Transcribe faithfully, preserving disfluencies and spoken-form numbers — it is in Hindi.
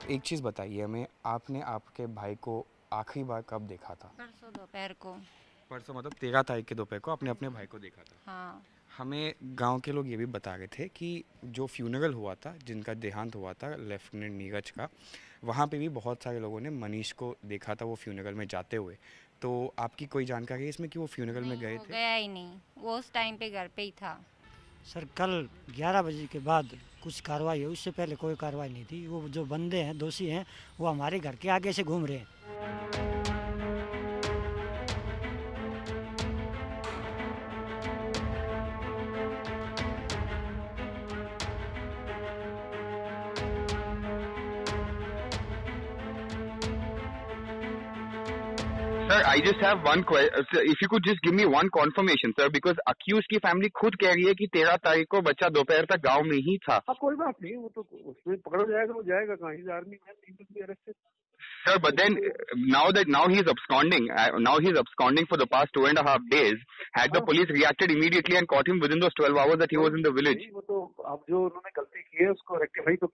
एक चीज़ बताइए हमें, आपने आपके भाई को आखिरी बार कब देखा था? परसों दोपहर को। परसों मतलब तेरह तारीख के दोपहर को आपने हाँ अपने जी। भाई को देखा था? हाँ। हमें गांव के लोग ये भी बता रहे थे कि जो फ्यूनरल हुआ था, जिनका देहांत हुआ था लेफ्टिनेंट नीरज का, वहाँ पे भी बहुत सारे लोगों ने मनीष को देखा था वो फ्यूनरल में जाते हुए। तो आपकी कोई जानकारी है इसमें कि वो फ्यूनरल में नहीं, गए वो थे? गया ही नहीं, वो उस टाइम पे घर पे ही था। सर कल ग्यारह बजे के बाद कुछ कार्रवाई हुई, उससे पहले कोई कार्रवाई नहीं थी। वो जो बंदे हैं, दोषी हैं, वो हमारे घर के आगे से घूम रहे हैं। Sir, I just have one question. If you could just give me one confirmation, sir, because accused की family खुद कह रही है कि तेरह तारीख को बच्चा दोपहर तक गांव में ही था. हाँ, कोई बात नहीं, वो तो उसमें पकड़ा जाएगा, वो जाएगा कहाँ? He's army man, he will be arrested. Sir, but then now that now he's absconding, uh, now he's absconding for the past two and a half days. Had the police reacted immediately and caught him within those twelve hours that he was in the village? वो तो अब जो उन्होंने गलती की है उसको रेक्टिफाई तो